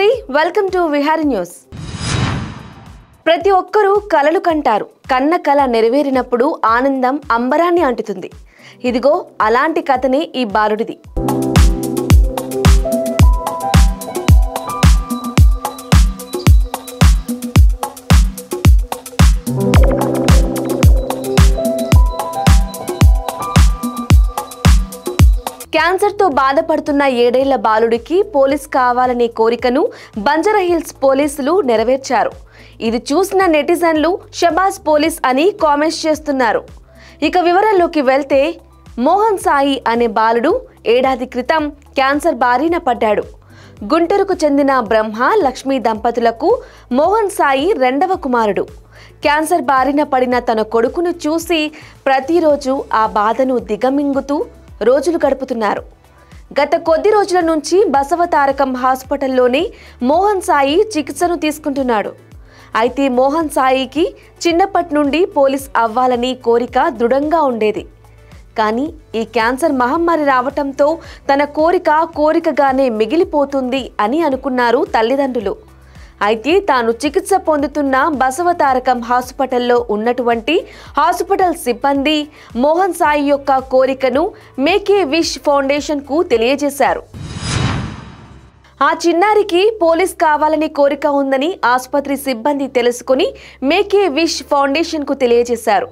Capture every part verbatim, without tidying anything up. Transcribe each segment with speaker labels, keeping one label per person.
Speaker 1: Welcome to Vihari news. ప్రతి ఒక్కరూ కలలు కంటారు. కన్న కల నెరవేరినప్పుడు ఆనందం అంబరాన్ని అంటుతుంది. ఇదిగో అలాంటి కథనే ఈ బాలుడిది. క్యాన్సర్ తో బాధపడుతున్న ఏడేళ్ల బాలుడికి పోలీస్ కావాలనే కోరికను బంజారాహిల్స్ పోలీసులు నెరవేర్చారు. ఇది చూసిన నెటిజన్లు షబాజ్ పోలీస్ అని కామెంట్స్ చేస్తున్నారు. ఇక వివరాల్లోకి వెళ్తే, మోహన్ సాయి అనే బాలుడు ఏడాది క్రితం క్యాన్సర్ బారిన పడ్డాడు. గుంటూరుకు చెందిన బ్రహ్మ లక్ష్మి దంపతులకు మోహన్ సాయి రెండవ కుమారుడు. క్యాన్సర్ బారిన పడిన తన కొడుకును చూసి ప్రతిరోజు ఆ బాధను దిగమింగుతూ రోజులు గడుపుతున్నారు. గత కొద్ది రోజుల నుంచి బసవతారకం హాస్పిటల్లోనే మోహన్ సాయి చికిత్సను తీసుకుంటున్నాడు. అయితే మోహన్ సాయికి చిన్నప్పటి నుండి పోలీస్ అవ్వాలని కోరిక దృఢంగా ఉండేది. కానీ ఈ క్యాన్సర్ మహమ్మారి రావటంతో తన కోరిక కోరికగానే మిగిలిపోతుంది అని అనుకున్నారు తల్లిదండ్రులు. అయితే తాను చికిత్స పొందుతున్న బసవతారకం హాస్పిటల్లో ఉన్నటువంటి హాస్పిటల్ సిబ్బంది మోహన్ సాయి యొక్క కోరికను మేక్ ఏ విష్ ఫౌండేషన్కు తెలియజేశారు. ఆ చిన్నారికి పోలీస్ కావాలని కోరిక ఉందని ఆసుపత్రి సిబ్బంది తెలుసుకుని మేక్ ఏ విష్ ఫౌండేషన్కు తెలియజేశారు.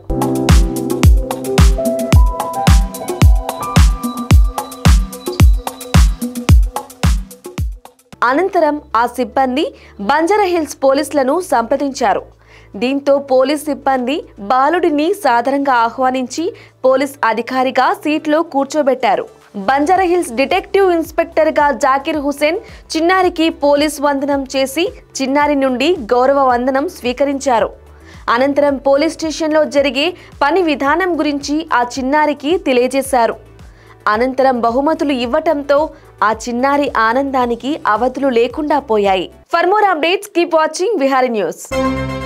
Speaker 1: అనంతరం ఆ సిబ్బంది బంజారాహిల్స్ పోలీసులను సంప్రదించారు. దీంతో పోలీస్ సిబ్బంది బాలుడిని సాదరంగా ఆహ్వానించి పోలీస్ అధికారిగా సీట్లో కూర్చోబెట్టారు. బంజారాహిల్స్ డిటెక్టివ్ ఇన్స్పెక్టర్గా జాకిర్ హుసేన్ చిన్నారికి పోలీస్ వందనం చేసి చిన్నారి నుండి గౌరవ వందనం స్వీకరించారు. అనంతరం పోలీస్ స్టేషన్లో జరిగే పని విధానం గురించి ఆ చిన్నారికి తెలియజేశారు. అనంతరం బహుమతులు ఇవ్వటంతో ఆ చిన్నారి ఆనందానికి అవధులు లేకుండా పోయాయి. For more updates keep watching Vihari news.